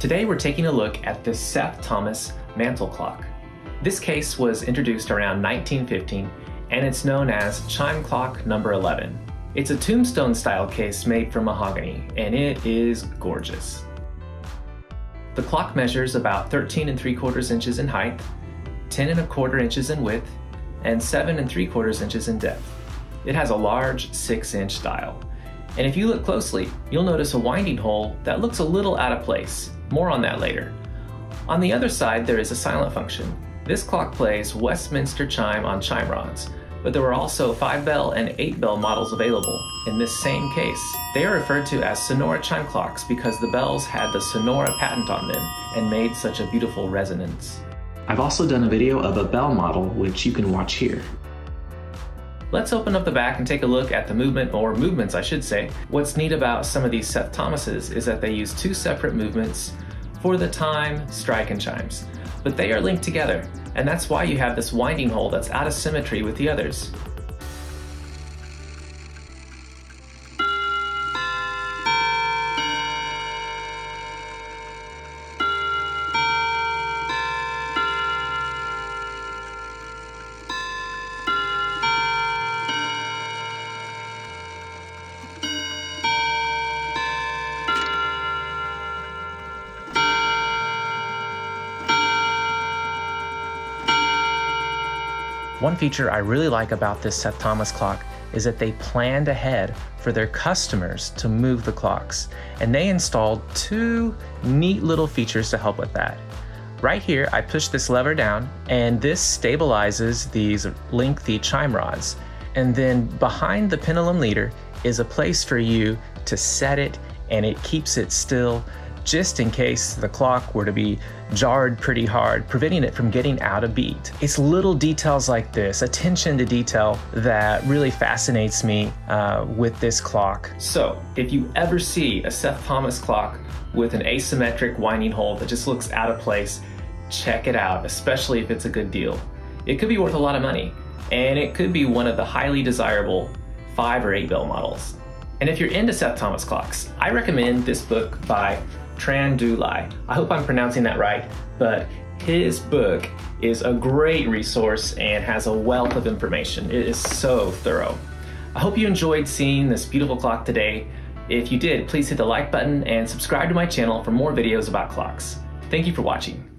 Today we're taking a look at the Seth Thomas mantle clock. This case was introduced around 1915 and it's known as Chime Clock number 11. It's a tombstone style case made from mahogany and it is gorgeous. The clock measures about 13 3/4 inches in height, 10 1/4 inches in width, and 7 3/4 inches in depth. It has a large 6-inch dial. And if you look closely, you'll notice a winding hole that looks a little out of place. More on that later. On the other side, there is a silent function. This clock plays Westminster chime on chime rods, but there were also 5-bell and 8-bell models available in this same case. They are referred to as Sonora chime clocks because the bells had the Sonora patent on them and made such a beautiful resonance. I've also done a video of a bell model, which you can watch here. Let's open up the back and take a look at the movement, or movements I should say. What's neat about some of these Seth Thomases is that they use 2 separate movements for the time, strike, and chimes. But they are linked together, and that's why you have this winding hole that's out of symmetry with the others. One feature I really like about this Seth Thomas clock is that they planned ahead for their customers to move the clocks, and they installed 2 neat little features to help with that. Right here, I push this lever down, and this stabilizes these lengthy chime rods. And then behind the pendulum leader is a place for you to set it, and it keeps it still just in case the clock were to be jarred pretty hard, preventing it from getting out of beat. It's little details like this, attention to detail, that really fascinates me with this clock. So if you ever see a Seth Thomas clock with an asymmetric winding hole that just looks out of place, check it out, especially if it's a good deal. It could be worth a lot of money, and it could be one of the highly desirable 5 or 8 bell models. And if you're into Seth Thomas clocks, I recommend this book by Tran. I hope I'm pronouncing that right, but his book is a great resource and has a wealth of information. It is so thorough. I hope you enjoyed seeing this beautiful clock today. If you did, please hit the like button and subscribe to my channel for more videos about clocks. Thank you for watching.